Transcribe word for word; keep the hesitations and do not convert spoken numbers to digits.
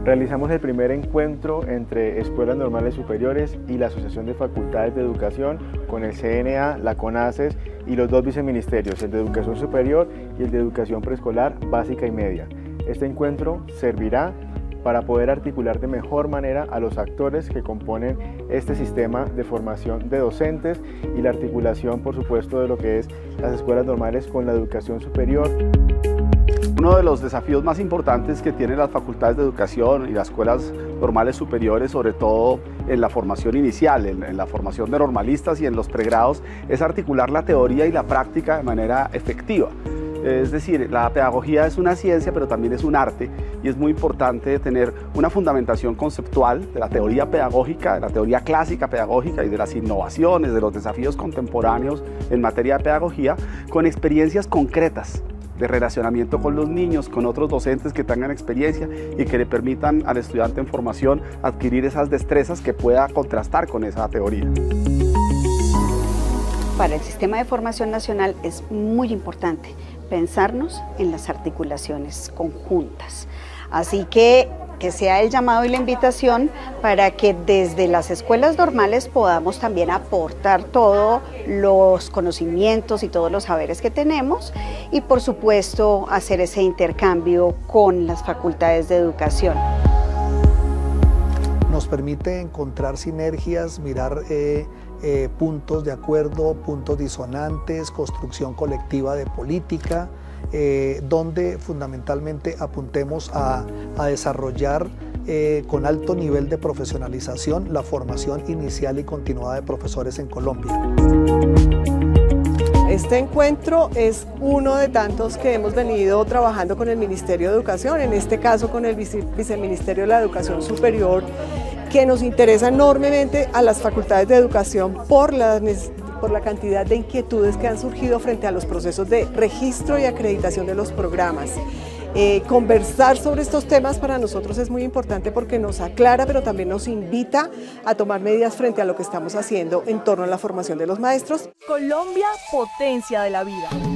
Realizamos el primer encuentro entre Escuelas Normales Superiores y la Asociación de Facultades de Educación con el C N A, la CONACES y los dos viceministerios, el de Educación Superior y el de Educación Preescolar, Básica y Media. Este encuentro servirá para poder articular de mejor manera a los actores que componen este sistema de formación de docentes y la articulación, por supuesto, de lo que es las escuelas normales con la educación superior. Uno de los desafíos más importantes que tienen las facultades de educación y las escuelas normales superiores, sobre todo en la formación inicial, en, en la formación de normalistas y en los pregrados, es articular la teoría y la práctica de manera efectiva. Es decir, la pedagogía es una ciencia, pero también es un arte, y es muy importante tener una fundamentación conceptual de la teoría pedagógica, de la teoría clásica pedagógica y de las innovaciones, de los desafíos contemporáneos en materia de pedagogía, con experiencias concretas de relacionamiento con los niños, con otros docentes que tengan experiencia y que le permitan al estudiante en formación adquirir esas destrezas que pueda contrastar con esa teoría. Para el sistema de formación nacional es muy importante pensarnos en las articulaciones conjuntas. Así que que sea el llamado y la invitación para que desde las escuelas normales podamos también aportar todos los conocimientos y todos los saberes que tenemos y por supuesto hacer ese intercambio con las facultades de educación. Nos permite encontrar sinergias, mirar eh, eh, puntos de acuerdo, puntos disonantes, construcción colectiva de política, eh, donde fundamentalmente apuntemos a, a desarrollar eh, con alto nivel de profesionalización la formación inicial y continuada de profesores en Colombia. Este encuentro es uno de tantos que hemos venido trabajando con el Ministerio de Educación, en este caso con el Vice Viceministerio de la Educación Superior, que nos interesa enormemente a las facultades de educación por la, por la cantidad de inquietudes que han surgido frente a los procesos de registro y acreditación de los programas. Eh, conversar sobre estos temas para nosotros es muy importante porque nos aclara, pero también nos invita a tomar medidas frente a lo que estamos haciendo en torno a la formación de los maestros. Colombia, potencia de la vida.